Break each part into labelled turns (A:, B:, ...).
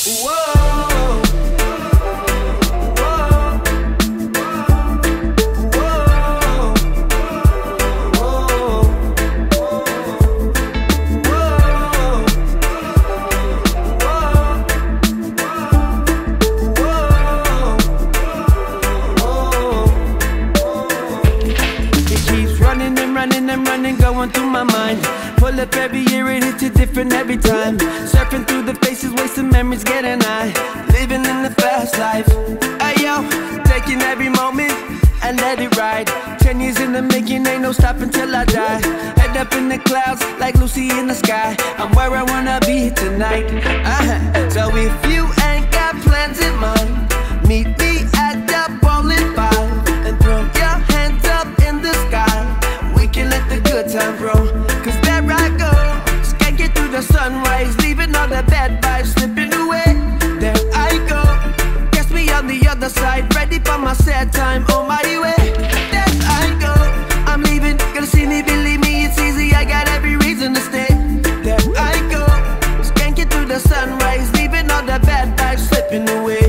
A: Whoa.
B: Running, going through my mind. Pull up every year, it hits you different every time. Surfing through the faces, wasting memories, getting high. Living in the fast life. Ayo, taking every moment and let it ride. 10 years in the making, ain't no stopping till I die. Head up in the clouds, like Lucy in the sky. I'm where I wanna be tonight. So if you ain't got plans in mind, meet me at the bowling five and throw your hands up in the sky. Let the good time roll, cause there I go, skanking through the sunrise, leaving all the bad vibes slipping away. There I go, guess me on the other side, ready for my sad time, on my way. There I go, I'm leaving, gonna see me, believe me, it's easy, I got every reason to stay. There I go, skanking through the sunrise, leaving all the bad vibes slipping away.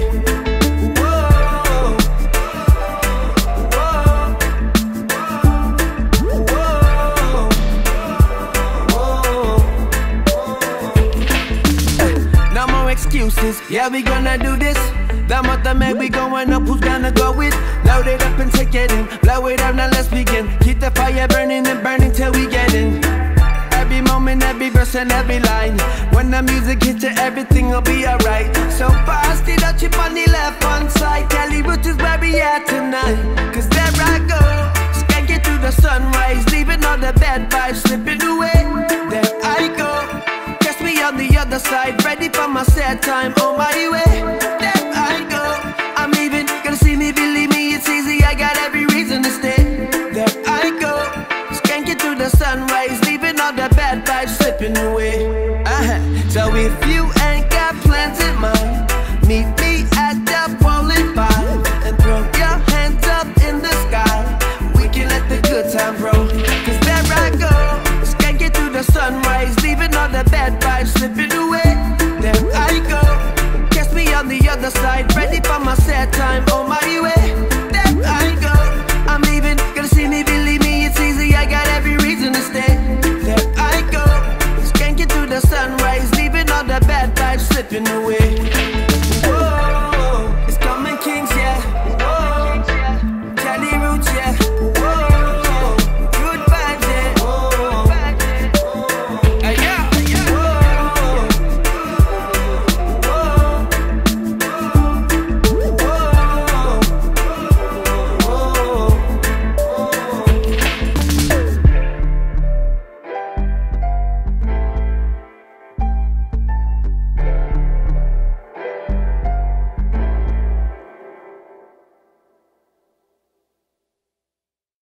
B: Excuses, yeah, we gonna do this. The month of May, we going up, who's gonna go with? Load it up and take it in, blow it up, now let's begin. Keep the fire burning and burning till we get in. Every moment, every verse and every line. When the music hits you, everything will be alright. So fast, it up, chip on the left hand side. Cali Roots is where we at tonight. Cause there I go, skanking through the sunrise, leaving all the bad vibes slipping away. There I go, on the other side, ready for my sad time, on my way. There I go, I'm leaving, gonna see me, believe me, it's easy, I got every reason to stay. There I go, skanking through the sunrise, leaving all the bad vibes slipping away. So if you ain't got plans in mind, meet me at the bowling five and throw your hands up in the sky. We can let the good time roll, cause there I go, skanking through the sunrise, leaving all the bad vibes slipping away. There I go, catch me on the other side, ready for my sad time, on my way. There I go, I'm leaving, gonna see me, believe me, it's easy, I got every reason to stay. There I go, skanking through the sunrise, leaving all the bad vibes slipping away.